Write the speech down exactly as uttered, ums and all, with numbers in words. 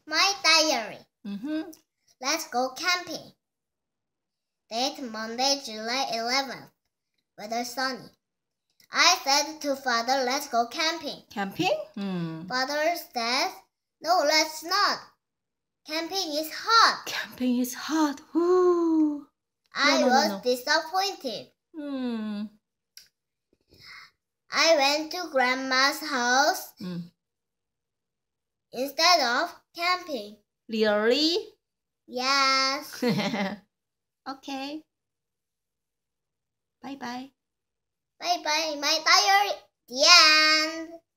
My diary. Mm-hmm. Let's go camping. Date Monday, July eleventh. Weather sunny. I said to father, let's go camping. Camping? Hmm. Father said, no, let's not. Camping is hot. Camping is hot. Ooh. I no, no, was no, no. disappointed. Hmm. I went to grandma's house Mm. instead of camping. Really? Yes. Okay. Bye-bye. Bye-bye, my diary. The end.